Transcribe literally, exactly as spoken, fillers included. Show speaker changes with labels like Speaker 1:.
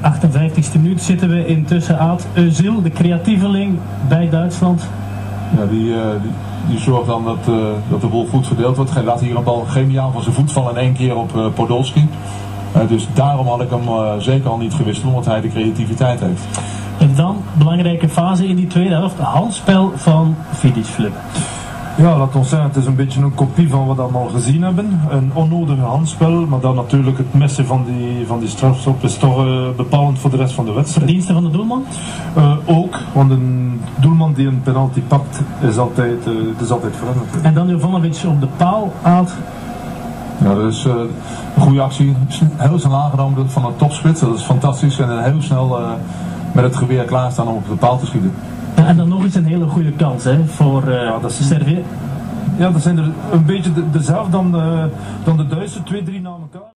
Speaker 1: achtenvijftigste minuut zitten we intussen aan. Özil, de creatieveling bij Duitsland.
Speaker 2: Ja, die, uh, die, die zorgt dan dat, uh, dat de bal goed verdeeld wordt. Hij laat hier een bal geniaal van zijn voet vallen in één keer op uh, Podolski. Uh, dus daarom had ik hem uh, zeker al niet gewisseld, omdat hij de creativiteit heeft.
Speaker 1: En dan, belangrijke fase in die tweede helft, handspel van Vidic, Flip.
Speaker 3: Ja, laat ons zeggen, het is een beetje een kopie van wat we allemaal gezien hebben. Een onnodige handspel, maar dan natuurlijk het missen van die, van die strafschop is toch uh, bepalend voor de rest van de wedstrijd.
Speaker 1: Verdiensten van de doelman?
Speaker 3: Uh, ook, want een doelman die een penalty pakt, is altijd, uh, het is altijd veranderd.
Speaker 1: En dan Jovanovic op de paal, Aad.
Speaker 2: Ja, dat is uh, een goede actie. Heel snel aangenomen van een topspits, dat is fantastisch. En heel snel uh, met het geweer klaarstaan om op de paal te schieten.
Speaker 1: En dan nog eens een hele goede kans hè, voor uh, ja, dat Servië.
Speaker 3: Ja, dat zijn er een beetje de, dezelfde dan de, dan de Duitsers, twee, drie na elkaar.